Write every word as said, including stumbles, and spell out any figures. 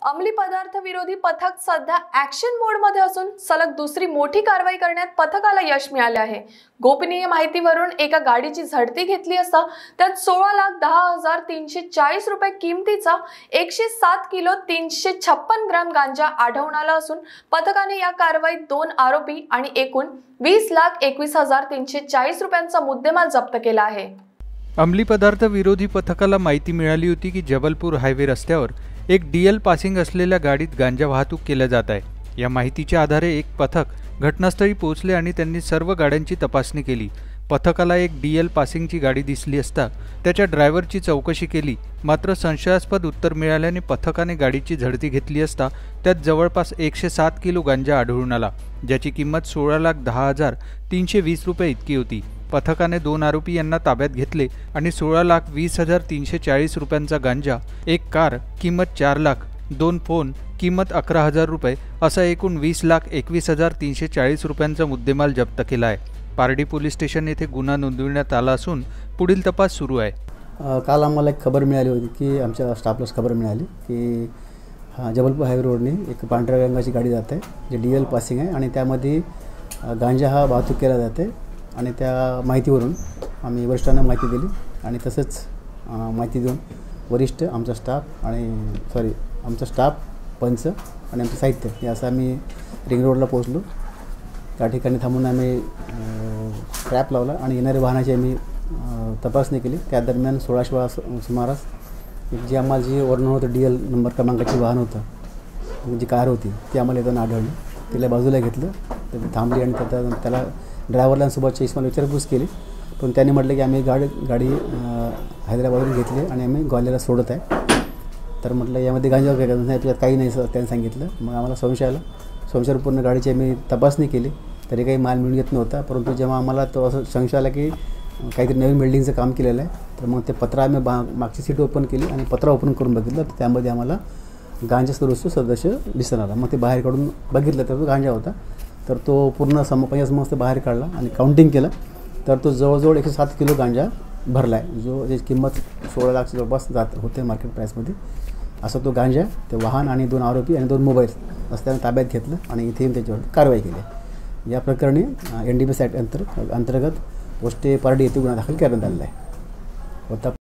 अंमली पदार्थ विरोधी पथक सध्या ऍक्शन मोड मध्ये असून सलग दुसरी मोठी कारवाई करण्यात पथकाला यश मिळाले आहे। गोपनीय माहितीवरून एका गाडीची झडती घेतली असता त्यात सोळा लाख दहा हजार तीनशे चाळीस रुपये किमतीचा एकशे सात किलो तीनशे छप्पन ग्राम गांजा आढळून आला असून पथकाने या कारवाईत दोन आरोपी आणि एकूण वीस लाख एकवीस हजार तीनशे चाळीस रुपयांचा मुद्देमाल जप्त केला आहे। अंमली पदार्थ विरोधी पथकाला माहिती मिळाली होती की जबलपूर हायवे रस्त्यावर एक डीएल पासिंग असलेल्या गाडीत गांजा वाहतूक केल्या जात आहे। या माहितीच्या आधारे एक पथक घटनास्थळी पोहोचले आणि त्यांनी सर्व गाड्यांची तपासणी केली। पथकाला एक डीएल पासिंगची गाडी दिसली असता त्याच्या ड्रायव्हरची चौकशी केली, मात्र संशयास्पद उत्तर मिळाल्याने पथकाने गाडीची झडती घेतली असता त्यात जवळपास एकशे सात किलो गांजा आढळून आला, ज्याची किंमत सोळा लाख दहा हजार तीनशे वीस रुपये इतकी होती। पथकाने दोन आरोपी यांना ताब्यात घेतले आणि सोळा लाख वीस हजार तीनशे चाळीस रुपयांचा गांजा, एक कार किंमत चार लाख, दोन फोन किंमत अकरा हजार रुपये असा एकूण वीस लाख एकवीस हजार तीनशे चाळीस रुपयांचा मुद्देमाल जप्त केला आहे। पारडी पोलीस स्टेशन येथे गुन्हा नोंदविण्यात आला असून पुढील तपास सुरू आहे। काल आम्हाला एक खबर मिळाली होती की आमच्या स्टाफलाच खबर मिळाली की हा जबलपूर हायवे रोडने एक पांढऱ्या रंगाची गाडी जात आहे जे डी एल पासिंग आहे आणि त्यामध्ये गांजा हा वाहतूक केला जाते आणि त्या माहितीवरून आम्ही वरिष्ठांना माहिती दिली आणि तसंच माहिती देऊन वरिष्ठ आमचा स्टाफ आणि सॉरी आमचा स्टाफ पंच आणि आमचं साहित्य हे असं आम्ही रिंग रोडला पोहोचलो। त्या ठिकाणी थांबून आम्ही ट्रॅप लावला आणि येणाऱ्या वाहनाची आम्ही तपासणी केली। त्या दरम्यान सोळाशे वेळा सुमारास एक जी आम्हाला जी वर्णन होतं डी एल नंबर क्रमांकाची वाहन होतं, जी कार होती ती आम्हाला येताना आढळली। तिला बाजूला घेतलं, तर ती थांबली आणि त्या त्याला ड्रायव्हरलांसोबतच्या इस्माला विचारपूस केली, पण त्यांनी म्हटलं की आम्ही गाडी गाडी हैदराबादहून घेतली आणि आम्ही ग्वाल्हेरला सोडत आहे। तर म्हटलं यामध्ये गांजा वगैरे नाही, त्याच्यात काही नाही त्यांनी सांगितलं। मग आम्हाला संशय आला, संशयपूर्ण गाडीची आम्ही तपासणी केली तरी काही माल मिळून येत नव्हता। परंतु जेव्हा आम्हाला तो असं संशय आला की काहीतरी नवीन बिल्डिंगचं काम केलेलं आहे, तर मग ते पत्र आम्ही बा मागची सीट ओपन केली आणि पत्र ओपन करून बघितलं, तर त्यामध्ये आम्हाला गांजा सदस्य सदस्य दिसून आला। मग ते बाहेर काढून बघितलं तर तो गांजा होता। तर तो पूर्ण सम पंचवीस बाहेर काढला आणि काउंटिंग केलं, तर तो जवळजवळ एकशे सात किलो गांजा भरला आहे, जो ज्याची किंमत सोळा लाख जवळपास जात होते मार्केट प्राईसमध्ये। असं तो गांजा, ते वाहन आणि दोन आरोपी आणि दोन मोबाईल असं त्यानं ताब्यात घेतलं आणि इथे त्याच्यावर कारवाई केली। या प्रकरणी N D P S act अंतर्गत अंतर्गत पोस्टे पारडी येथे गुन्हा दाखल करण्यात आलेला आहे। होता